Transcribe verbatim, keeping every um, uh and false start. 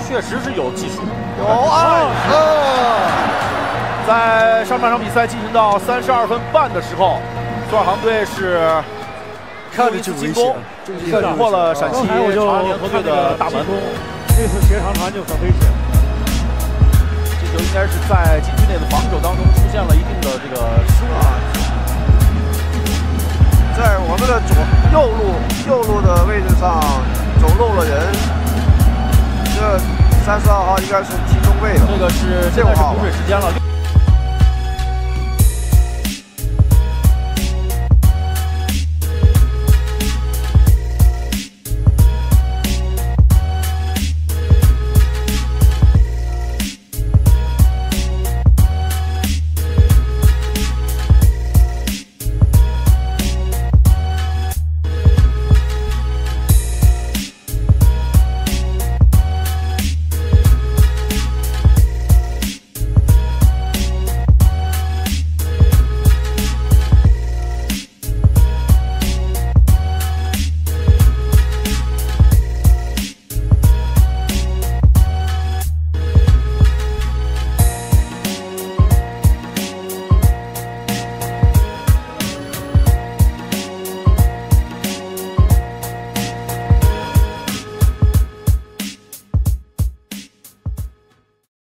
确实是有技术。 有啊！ 在上半场比赛进行到三十二分半的时候，苏尔航队是看着就危险， 突破了陕西长安联合队的大门。 这次斜长传就很危险。 这球应该是在禁区内的防守当中出现了一定的这个失误啊。 在我们的左右路右路的位置上走漏了人，这三十二号应该是踢中卫的， 这个是现在是补水时间了。